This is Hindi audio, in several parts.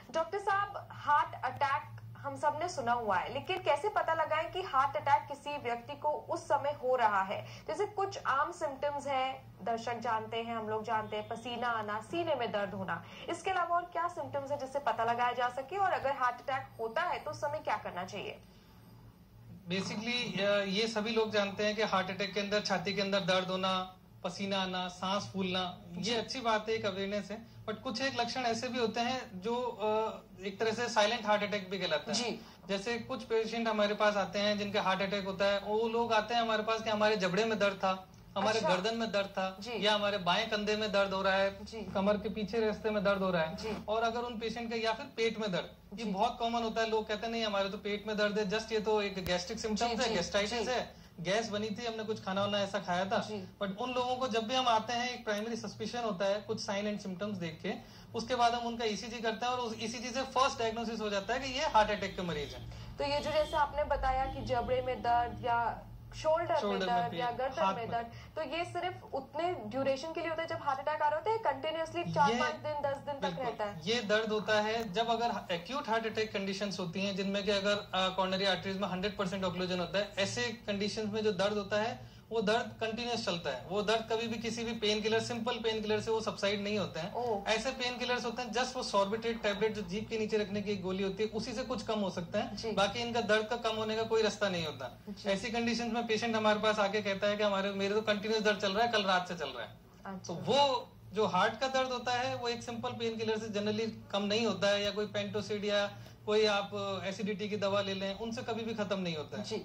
डॉक्टर साहब, हार्ट अटैक हम सब ने सुना हुआ है, लेकिन कैसे पता लगाएं कि हार्ट अटैक किसी व्यक्ति को उस समय हो रहा है? जैसे कुछ आम सिम्टम्स हैं, दर्शक जानते हैं, हम लोग जानते हैं, पसीना आना, सीने में दर्द होना। इसके अलावा और क्या सिम्टम्स है जिससे पता लगाया जा सके, और अगर हार्ट अटैक होता है तो उस समय क्या करना चाहिए? बेसिकली ये सभी लोग जानते हैं कि हार्ट अटैक के अंदर छाती के अंदर दर्द होना, पसीना आना, सांस फूलना, ये अच्छी बात है, एक अवेयरनेस है। बट कुछ एक लक्षण ऐसे भी होते हैं जो एक तरह से साइलेंट हार्ट अटैक भी कहलाता है। जैसे कुछ पेशेंट हमारे पास आते हैं जिनका हार्ट अटैक होता है, वो लोग आते हैं हमारे पास कि हमारे जबड़े में दर्द था, हमारे गर्दन में दर्द था, या हमारे बाएं कंधे में दर्द हो रहा है, कमर के पीछे रास्ते में दर्द हो रहा है। और अगर उन पेशेंट का, या फिर पेट में दर्द, ये बहुत कॉमन होता है। लोग कहते हैं नहीं हमारे तो पेट में दर्द है, जस्ट ये तो एक गैस्ट्रिक सिम्टम्स है, गैस्ट्राइटिस है, गैस बनी थी, हमने कुछ खाना वाना ऐसा खाया था। बट उन लोगों को जब भी हम आते हैं, एक प्राइमरी सस्पिशन होता है, कुछ साइन एंड सिम्टम्स देख के, उसके बाद हम उनका ईसीजी करते हैं और उस ईसीजी से फर्स्ट डायग्नोसिस हो जाता है कि ये हार्ट अटैक के मरीज हैं। तो ये जो जैसे आपने बताया कि जबड़े में दर्द या शोल्डर में दर्द या गर्दन में दर्द, तो ये सिर्फ उतने ड्यूरेशन के लिए होता है जब हार्ट अटैक आ रहा होता है, कंटिन्यूअसली 4-5 दिन 10 दिन तक रहता है? ये दर्द होता है जब अगर एक्यूट हार्ट अटैक कंडीशंस होती हैं, जिनमें कि अगर कॉर्नरी आर्टरीज में 100% ऑक्लूजन होता है, ऐसे कंडीशंस में जो दर्द होता है वो दर्द कंटिन्यूस चलता है। वो दर्द कभी भी किसी भी painkiller, simple painkiller से वो सबसाइड नहीं होते हैं। ऐसे पेन किलर्स होते हैं जस्ट वो सॉर्बिट्रेट टैबलेट जो जीभ के नीचे रखने की एक गोली होती है, उसी से कुछ कम हो सकता है, बाकी इनका दर्द का कम होने का कोई रास्ता नहीं होता। ऐसी कंडीशंस में पेशेंट हमारे पास आके कहता है कि मेरे तो कंटिन्यूस दर्द चल रहा है, कल रात से चल रहा है। तो वो जो हार्ट का दर्द होता है वो एक सिंपल पेन किलर से जनरली कम नहीं होता है, या कोई पेंटोसिड या कोई आप एसिडिटी की दवा ले लें, उनसे कभी भी खत्म नहीं होता है।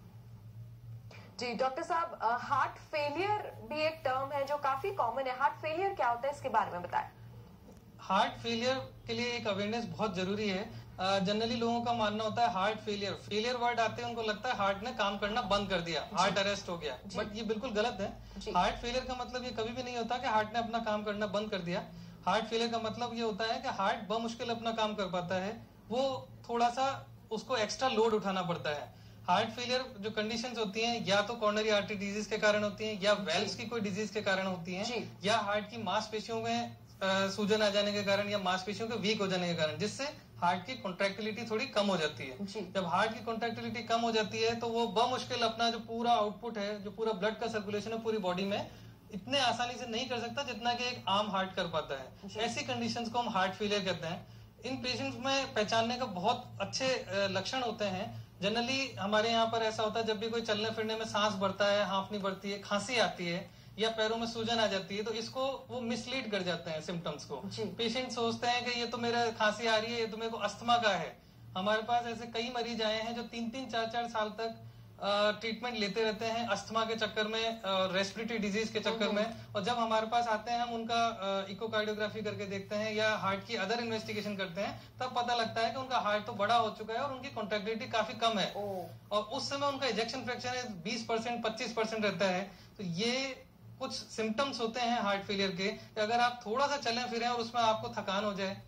जी डॉक्टर साहब, हार्ट फेलियर भी एक टर्म है जो काफी कॉमन है। हार्ट फेलियर क्या होता है, इसके बारे में बताएं। हार्ट फेलियर के लिए एक अवेयरनेस बहुत जरूरी है। जनरली लोगों का मानना होता है हार्ट फेलियर वर्ड आते हैं उनको लगता है हार्ट ने काम करना बंद कर दिया, हार्ट अरेस्ट हो गया। बट ये बिल्कुल गलत है। हार्ट फेलियर का मतलब ये कभी भी नहीं होता कि हार्ट ने अपना काम करना बंद कर दिया। हार्ट फेलियर का मतलब ये होता है कि हार्ट बमुश्किल अपना काम कर पाता है, वो थोड़ा सा उसको एक्स्ट्रा लोड उठाना पड़ता है। हार्ट फेलियर जो कंडीशंस होती हैं, या तो कॉर्नरी आर्टरी डिजीज के कारण होती हैं, या वेल्व्स की कोई डिजीज के कारण होती हैं, या हार्ट की मांसपेशियों में सूजन आ जाने के कारण, या मांसपेशियों के वीक हो जाने के कारण, जिससे हार्ट की कॉन्ट्रैक्टिलिटी थोड़ी कम हो जाती है। जब हार्ट की कॉन्ट्रैक्टिलिटी कम हो जाती है तो वो बमुश्किल अपना जो पूरा आउटपुट है, जो पूरा ब्लड का सर्कुलेशन है पूरी बॉडी में, इतने आसानी से नहीं कर सकता जितना कि एक आम हार्ट कर पाता है। ऐसी कंडीशंस को हम हार्ट फेलियर कहते हैं। इन पेशेंट्स में पहचानने का बहुत अच्छे लक्षण होते हैं। जनरली हमारे यहाँ पर ऐसा होता है, जब भी कोई चलने फिरने में सांस बढ़ता है, हांफनी बढ़ती है, खांसी आती है, या पैरों में सूजन आ जाती है, तो इसको वो मिसलीड कर जाते हैं सिम्टम्स को। पेशेंट सोचते हैं कि ये तो मेरा खांसी आ रही है, ये तो मेरे को अस्थमा का है। हमारे पास ऐसे कई मरीज आए हैं जो 3-3, 4-4 साल तक ट्रीटमेंट लेते रहते हैं अस्थमा के चक्कर में, रेस्पिरेटरी डिजीज के चक्कर में। और जब हमारे पास आते हैं, हम उनका इकोकार्डियोग्राफी करके देखते हैं या हार्ट की अदर इन्वेस्टिगेशन करते हैं, तब पता लगता है कि उनका हार्ट तो बड़ा हो चुका है और उनकी कॉन्ट्रैक्टिलिटी काफी कम है। और उस समय उनका इजेक्शन फ्रैक्शन 20%, 25% रहता है। तो ये कुछ सिम्टम्स होते हैं हार्ट फेलियर के, कि अगर आप थोड़ा सा चलें फिरें और उसमें आपको थकान हो जाए,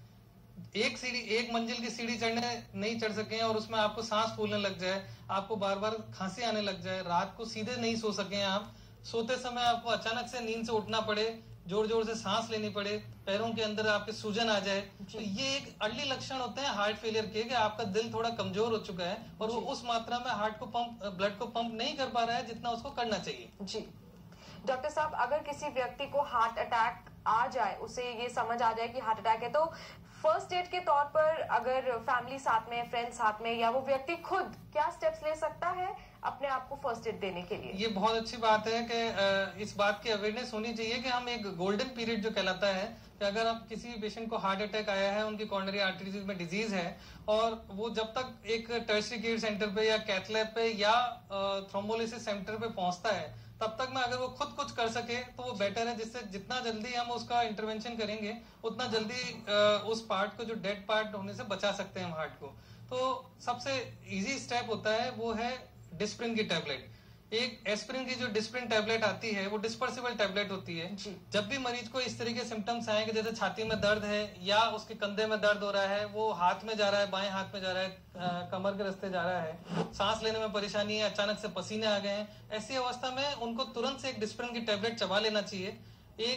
एक मंजिल की सीढ़ी चढ़ने नहीं चढ़ सके और उसमें आपको सांस फूलने लग जाए, आपको बार बार खांसी आने लग जाए, रात को सीधे नहीं सो सके, आप सोते समय आपको अचानक से नींद से उठना पड़े, जोर जोर से सांस लेनी पड़े, पैरों के अंदर आपके सूजन आ जाए, तो ये एक अर्ली लक्षण होते हैं हार्ट फेलियर के, कि आपका दिल थोड़ा कमजोर हो चुका है और वो उस मात्रा में हार्ट को ब्लड को पंप नहीं कर पा रहा है जितना उसको करना चाहिए। जी डॉक्टर साहब, अगर किसी व्यक्ति को हार्ट अटैक आ जाए, उसे ये समझ आ जाए कि हार्ट अटैक है, तो फर्स्ट एड के तौर पर अगर फैमिली साथ में, फ्रेंड साथ में, या वो व्यक्ति खुद क्या स्टेप्स ले सकता है अपने आप को फर्स्ट एड देने के लिए? ये बहुत अच्छी बात है कि इस बात की अवेयरनेस होनी चाहिए कि हम एक गोल्डन पीरियड जो कहलाता है, कि अगर आप किसी पेशेंट को हार्ट अटैक आया है, उनकी कॉर्नरी आर्टरीज में डिजीज है, और वो जब तक एक टर्शियरी केयर सेंटर पे या कैथ लैब पे या थ्रोम्बोलिसिस सेंटर पे पहुंचता है, तब तक में अगर वो खुद कुछ कर सके तो वो बेटर है। जिससे जितना जल्दी हम उसका इंटरवेंशन करेंगे, उतना जल्दी उस पार्ट को, जो डेड पार्ट होने से बचा सकते हैं हम हार्ट को। तो सबसे इजी स्टेप होता है वो है डिस्प्रिन की टैबलेट। एक एस्पिरिन की जो डिस्प्रिन टैबलेट आती है वो डिस्पर्सिबल टैबलेट होती है। जब भी मरीज को इस तरह के सिम्टम्स आए कि जैसे छाती में दर्द है या उसके कंधे में दर्द हो रहा है, वो हाथ में जा रहा है, बाएं हाथ में जा रहा है, कमर के रास्ते जा रहा है, सांस लेने में परेशानी है, अचानक से पसीने आ गए हैं, ऐसी अवस्था में उनको तुरंत से एक डिस्प्रिन की टैबलेट चबा लेना चाहिए। एक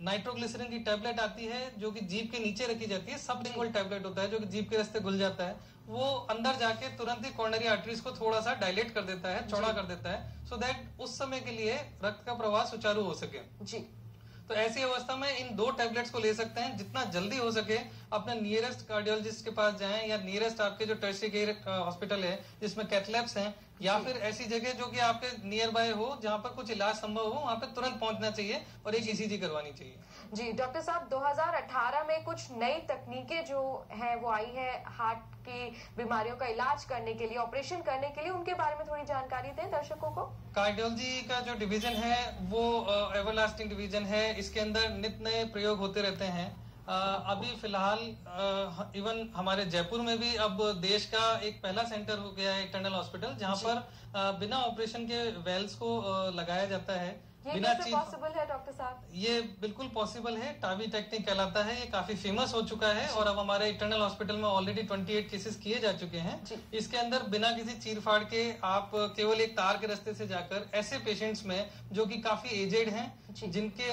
नाइट्रोग्लिसरीन की टैबलेट आती है जो कि जीभ के नीचे रखी जाती है, सबलिंगुअल टैबलेट होता है जो कि जीभ के रास्ते घुल जाता है, वो अंदर जाके तुरंत ही कॉर्नरी आर्टरीज को थोड़ा सा डायलेट कर देता है, चौड़ा कर देता है, सो दैट उस समय के लिए रक्त का प्रवाह सुचारू हो सके जी। तो ऐसी अवस्था में इन 2 टैबलेट्स को ले सकते हैं। जितना जल्दी हो सके अपने नियरेस्ट कार्डियोलॉजिस्ट के पास जाएं या नियरेस्ट आपके जो टर्शियरी केयर हॉस्पिटल है जिसमें कैथलैब्स हैं या फिर ऐसी जगह जो कि आपके नियर बाय हो जहां पर कुछ इलाज संभव हो, वहां पर तुरंत पहुंचना चाहिए और एक ईसीजी करवानी चाहिए जी। डॉक्टर साहब 2018 में कुछ नई तकनीकें जो है वो आई है हार्ट की बीमारियों का इलाज करने के लिए, ऑपरेशन करने के लिए, उनके बारे में थोड़ी जानकारी दें दर्शकों को। कार्डियोलॉजी का जो डिवीजन है वो एवरलास्टिंग डिवीजन है, इसके अंदर नित्य नए प्रयोग होते रहते हैं। अभी फिलहाल इवन हमारे जयपुर में भी अब देश का एक पहला सेंटर हो गया है इंटरनल हॉस्पिटल जहां पर बिना ऑपरेशन के वेल्स को लगाया जाता है। ये कैसे पॉसिबल है डॉक्टर साहब? ये बिल्कुल पॉसिबल है, टावी टेक्निक कहलाता है, ये काफी फेमस हो चुका है और अब हमारे इंटरनल हॉस्पिटल में ऑलरेडी 28 केसेस किए जा चुके हैं। इसके अंदर बिना किसी चीर फाड़ के आप केवल एक तार के रास्ते से जाकर ऐसे पेशेंट्स में जो कि काफी एजेड हैं, जिनके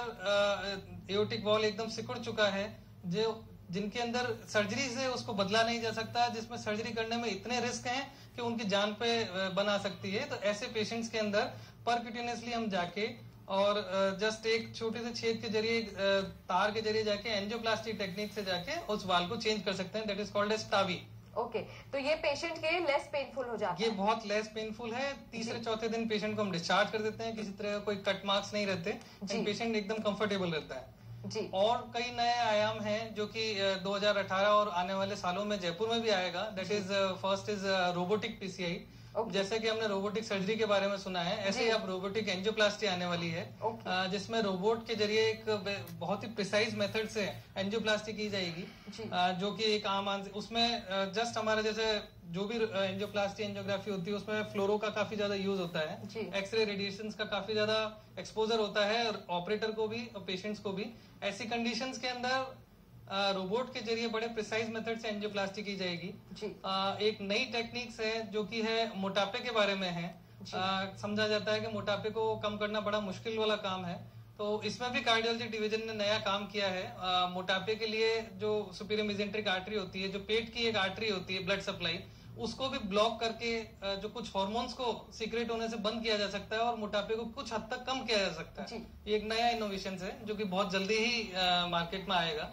अंदर एओर्टिक वॉल एकदम सिकुड़ चुका है, जो जिनके अंदर सर्जरी से उसको बदला नहीं जा सकता, जिसमें सर्जरी करने में इतने रिस्क हैं कि उनकी जान पे बना सकती है, तो ऐसे पेशेंट्स के अंदर परक्यूटेनियसली हम जाके और जस्ट एक छोटे से छेद के जरिए तार के जरिए जाके एंजियोप्लास्टी टेक्निक से जाके उस वाल को चेंज कर सकते हैं, that is called as TAVI. Okay, तो ये पेशेंट के लिए लेस पेनफुल हो जाता है? ये बहुत लेस पेनफुल है। तीसरे चौथे दिन पेशेंट को हम डिस्चार्ज कर देते हैं, किसी तरह का कोई कट मार्क्स नहीं रहते, पेशेंट एकदम कंफर्टेबल रहता है जी। और कई नए आयाम हैं जो कि 2018 और आने वाले सालों में जयपुर में भी आएगा, that is first is robotic PCI. जैसे कि हमने रोबोटिक सर्जरी के बारे में सुना है, ऐसे ही अब रोबोटिक एंजियोप्लास्टी आने वाली है, जिसमें रोबोट के जरिए एक बहुत ही प्रिसाइज मेथड से एंजियोप्लास्टी की जाएगी, जो कि एक आम उसमें जस्ट हमारे जैसे जो भी एंजियोप्लास्टी एंजियोग्राफी होती है उसमें फ्लोरो का काफी ज्यादा यूज होता है, एक्सरे रेडिएशन का काफी ज्यादा एक्सपोजर होता है और ऑपरेटर को भी और पेशेंट्स को भी। ऐसी कंडीशंस के अंदर रोबोट के जरिए बड़े प्रिसाइज मेथड से एंजियोप्लास्टी की जाएगी जी। एक नई टेक्निक्स है जो कि है मोटापे के बारे में है। समझा जाता है कि मोटापे को कम करना बड़ा मुश्किल वाला काम है, तो इसमें भी कार्डियोलॉजी डिवीजन ने नया काम किया है। मोटापे के लिए जो सुपीरियर मेसेंट्रिक आर्टरी होती है, जो पेट की एक आर्टरी होती है ब्लड सप्लाई, उसको भी ब्लॉक करके जो कुछ हार्मोन्स को सीक्रेट होने से बंद किया जा सकता है और मोटापे को कुछ हद तक कम किया जा सकता है। ये एक नया इनोवेशन है जो कि बहुत जल्दी ही मार्केट में आएगा।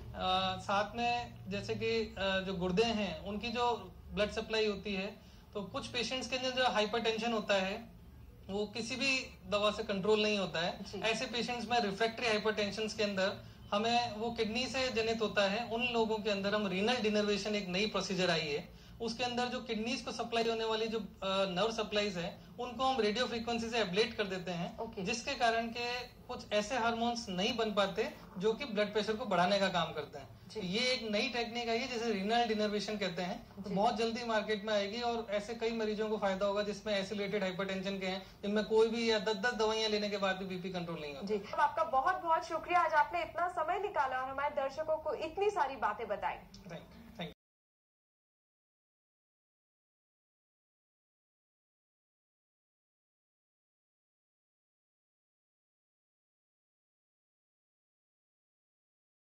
साथ में जैसे कि जो गुर्दे हैं उनकी जो ब्लड सप्लाई होती है, तो कुछ पेशेंट्स के अंदर जो हाइपरटेंशन होता है वो किसी भी दवा से कंट्रोल नहीं होता है। ऐसे पेशेंट्स में रिफ्रैक्टरी हाइपरटेंशन के अंदर हमें वो किडनी से जनित होता है, उन लोगों के अंदर हम रीनल डिनर्वेशन एक नई प्रोसीजर आई है, उसके अंदर जो किडनीज को सप्लाई होने वाली जो नर्व सप्लाईज है उनको हम रेडियो फ्रीक्वेंसी से एब्लेट कर देते हैं, जिसके कारण के कुछ ऐसे हार्मोन्स नहीं बन पाते जो कि ब्लड प्रेशर को बढ़ाने का काम करते हैं। ये एक नई टेक्निक आई है जिसे रीनल डिनर्वेशन कहते हैं, तो बहुत जल्दी मार्केट में आएगी और ऐसे कई मरीजों को फायदा होगा जिसमें एसिलेटेड हाइपरटेंशन के हैं, जिनमें कोई भी या 10-10 दवाइयां लेने के बाद भी बीपी कंट्रोल नहीं होता। जी, आपका बहुत बहुत शुक्रिया, आज आपने इतना समय निकाला और हमारे दर्शकों को इतनी सारी बातें बताई।